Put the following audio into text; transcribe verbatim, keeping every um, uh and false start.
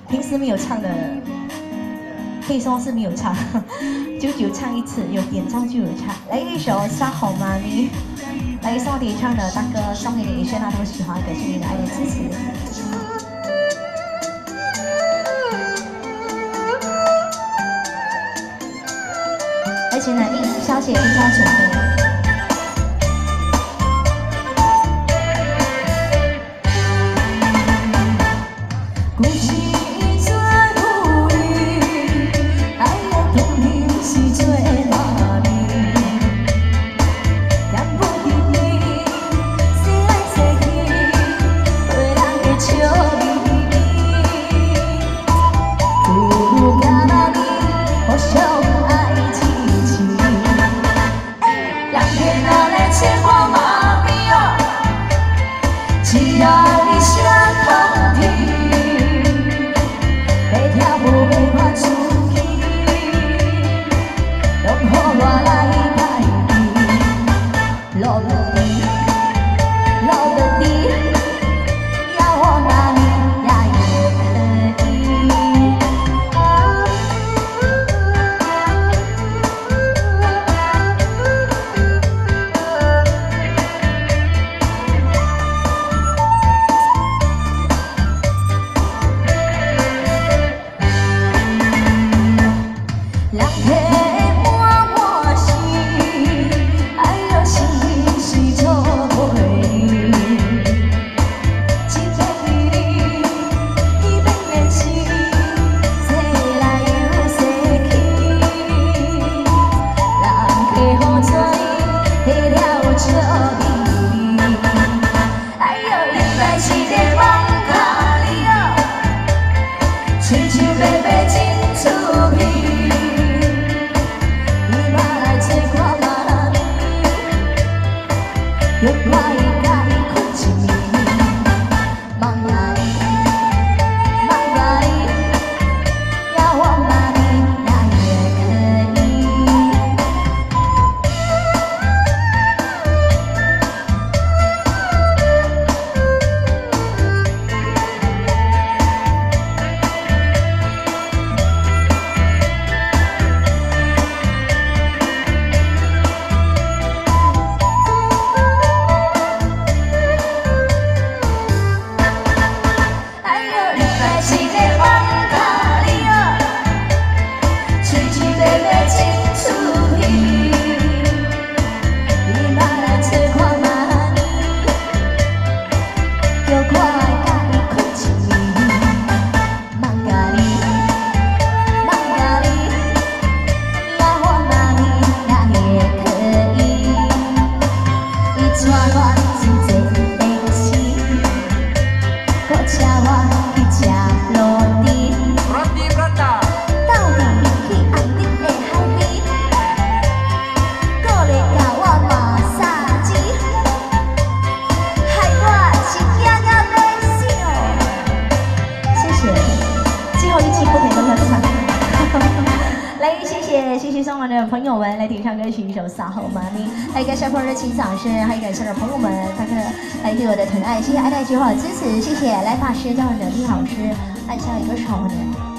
平时没有唱的，可以说是没有唱，久久唱一次，有点唱就有唱。来一首《沙好妈咪》，来送点唱的大哥送给你，希望他们喜欢，感谢你的爱的支持。 而且呢，应小姐应该准备。 只要你想通天，要跳舞要看出去，拢予我来排比，落落地，落落地，要我哪里也可以。人体满满是，爱若是是错配。一个你，你变的是世来又世去。人体雨水下了笑咪咪，哎呦，原来是个梦卡里哦，嘴酒白白真趣味。 又我会甲伊困一暝，梦啊你，梦啊你，要我哪里哪也可以。来，谢谢谢谢送来的朋友们来点唱歌曲一首《撒好妈咪》，还有感谢朋友的请掌声，还有感谢的朋友们大家来对我的疼爱，谢谢爱戴计划的支持，谢谢来法师教我的厉老师，按下一个手呢。